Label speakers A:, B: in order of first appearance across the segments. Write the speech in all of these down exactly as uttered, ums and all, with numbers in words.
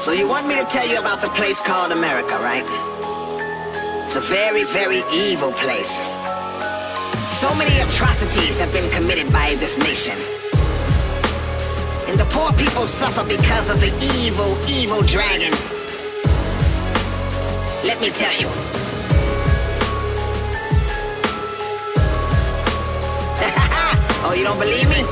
A: So you want me to tell you about the place called America, right? It's a very, very evil place. So many atrocities have been committed by this nation. And the poor people suffer because of the evil, evil dragon. Let me tell you. Oh, you don't believe me?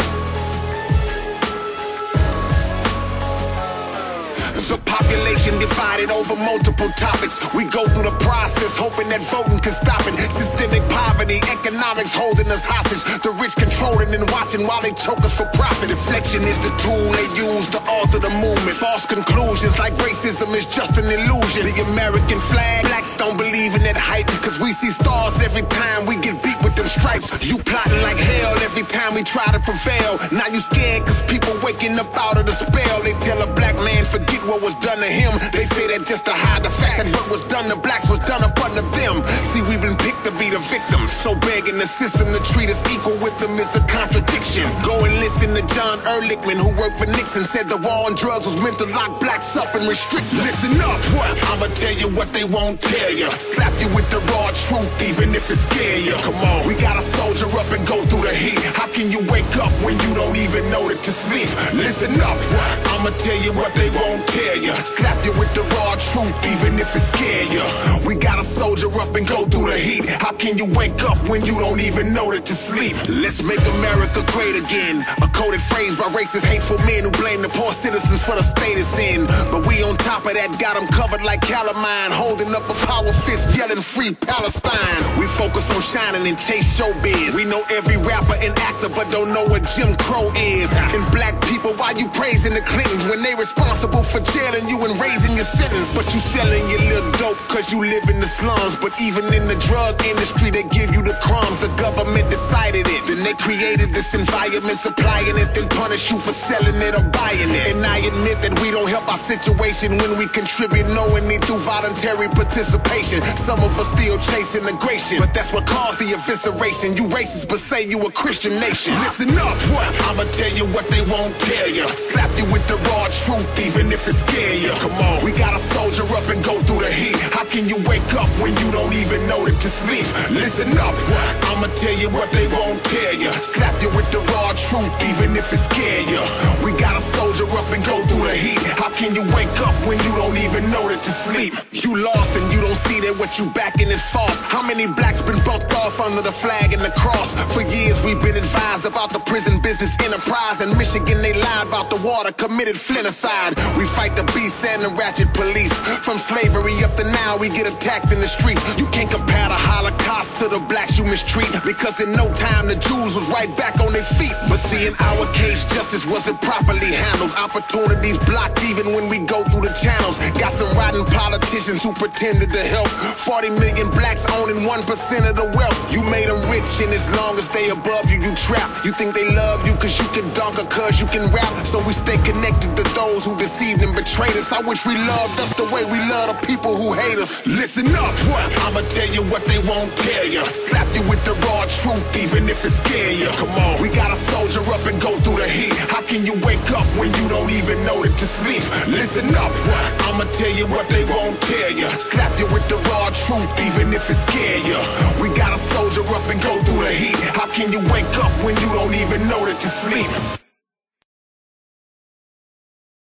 B: There's a population divided over multiple topics. We go through the process, hoping that voting can stop it. Systemic poverty, economics holding us hostage. The rich controlling and watching while they choke us for profit. Deflection is the tool they use to alter the movement. False conclusions like racism is just an illusion. The American flag, blacks don't believe in that hype, cause we see stars every time we get beat with them stripes. You plotting like hell every time we try to prevail. Now you scared cause people waking up out of the spell. They tell a black man forget what was done to him. They say that just to hide the fact that what was done to blacks was done up under them. See, we've been picked to be the victims, so begging the system to treat us equal with them is a contradiction. Go and listen to John Ehrlichman, who worked for Nixon, said the war on drugs was meant to lock blacks up and restrict them. Listen up, what? I'ma tell you what they won't tell you. Slap you with the raw truth even if it scare you. Come on, we gotta soldier up and go through the heat. How can you wake up when you don't even know that you sleep? Listen up, what? I'ma tell you what they won't tell you. Slap you with the raw truth even if it scare you. We gotta soldier up and go through the heat. How can you wake up when you don't even know that you sleep? Let's make America great again. A coded phrase by racist, hateful men who blame the poor citizens for the state it's in. But we on top of that got them covered like calamine, holding up a power fist yelling free Palestine. We focus on shining and chase showbiz. We know every rapper and actor but don't know what Jim Crow is. And black people, why you praising the Clintons when they responsible for jailing you and raising your sentence? But you selling your little dope cause you live in the slums. But even in the drug industry they give you the crumbs. The government decided it, then they created this environment, supplying it, then punish you for selling it or buying it. And I admit that we don't help our situation when we contribute knowingly through voluntary participation. Some of us still chase integration, but that's what caused the evisceration. You racist but say you a Christian nation. Listen up, what? I'ma tell you what they won't tell you. Slap you with the raw truth even if it scare you. Come on, we gotta soldier up and go through the heat. How can you wake up when you don't even know that you sleep? Listen up, what? I'ma tell you what they won't tell you. Slap you with the raw truth even if it scare you. We gotta soldier up and go through the heat. How can you wake up when you don't even know that you sleep? You lost and you don't see that what you backing is false. How many blacks been bumped off under the flag and the cross? For years we've been advised about the prison business enterprise. In Michigan they lied about the water, committed flinticide. We fight the beasts and the ratchet police. From slavery up to now we get attacked in the streets. You can't compare the Holocaust to the blacks you mistreat, because in no time the Jews was right back on their feet. But see, in our case justice wasn't properly handled. Opportunities blocked even when we go through the channels. Got some rotten politicians who pretended to help. Forty million blacks owning one percent of the wealth. You made them rich, and as long as they above you, you trap. You think they love you cause you can dunk or cause you can rap. So we stay connected to those who deceived and betrayed us. I wish we loved us the way we love the people who hate us. Listen up, what? I'ma tell you what they won't tell you. Slap you with the raw truth even if it scare you. Come on, we gotta soldier up and go through the heat. How can you wake up when you don't even know that you sleep? Listen up, what? I'ma tell you what they won't tell you. Slap you with the raw truth even if it scare you. We gotta soldier up and go through the heat. How can you wake up when you don't even know that you sleep?